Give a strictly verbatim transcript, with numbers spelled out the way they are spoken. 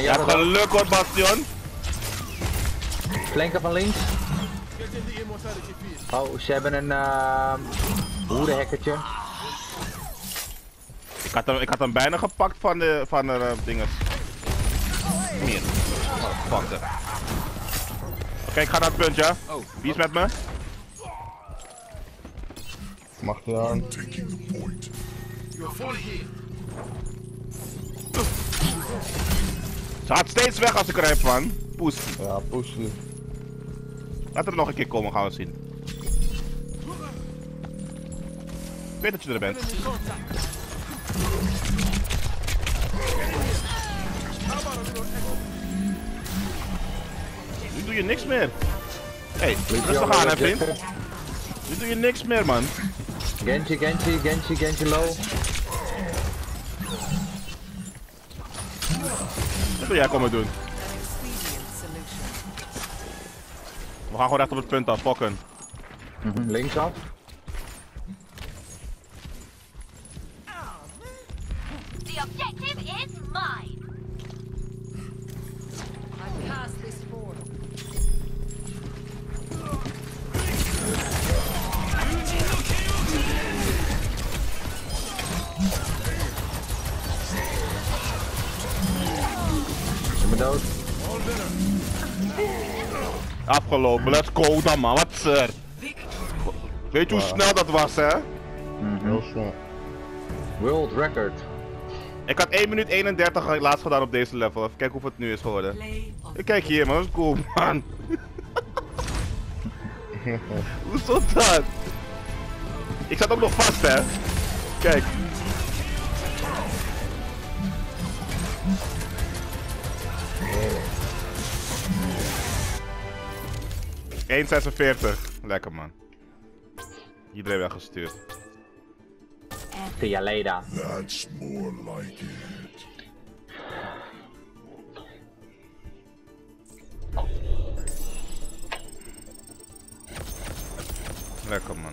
Je hebt geluk hoor, Bastion. Flanken van links. Oh, ze hebben een uh, hoerenhekkertje. Ik had, hem, ik had hem bijna gepakt van de, van de uh, dinges. Meer. Oh, fuck. Oké, okay, ik ga naar het punt, ja. Wie is met me? Mag je aan? Ze gaat steeds weg als ik er heb, man. Poes. Ja, poesie. Laat er nog een keer komen, gaan we zien. Ik weet dat je er bent. Nu doe je niks meer. Hé, hey, rustig aan hè vriend. Nu doe je niks meer man. Genji, Genji, Genji, Genji low. Wat wil jij komen doen? We gaan gewoon recht op het punt af, fokken. Mm-hmm, linksaf. The objective is mine. I passed this forward. Ik ben dood. Afgelopen, let's go dan man, wat is er? Weet je hoe snel dat was hè? Mm-hmm. Heel snel. World record. Ik had één minuut eenendertig laatst gedaan op deze level, even kijken hoe het nu is geworden. Kijk hier man, dat is cool man. Hoe stond dat? Ik zat ook nog vast hè. Kijk. één zesenveertig. Lekker man. Iedereen weggestuurd. See ya later. That's more like it. Lekker man.